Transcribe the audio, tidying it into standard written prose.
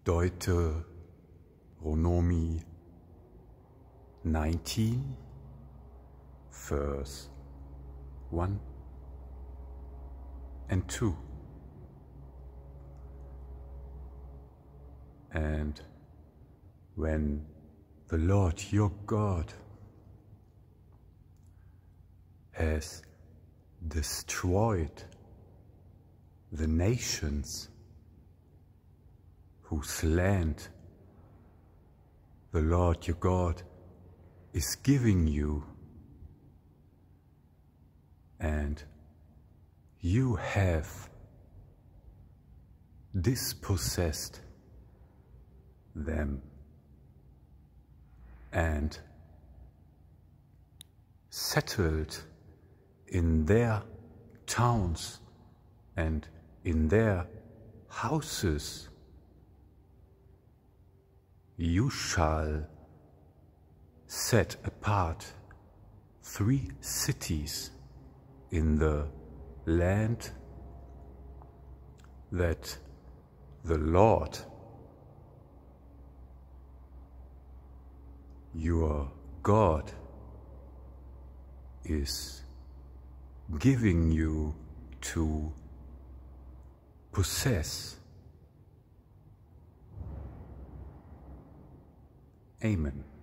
Deuteronomy 19, verse 1 and 2. And when the Lord your God has destroyed the nations whose land the Lord your God is giving you, and you have dispossessed them and settled in their towns and in their houses, you shall set apart 3 cities in the land that the Lord your God is giving you to possess. Amen.